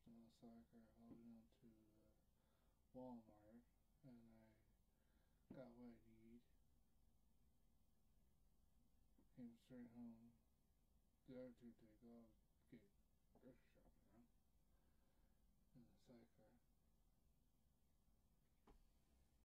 in soccer holding on to Walmart, and I got what I need. Came straight home. The other two take off, get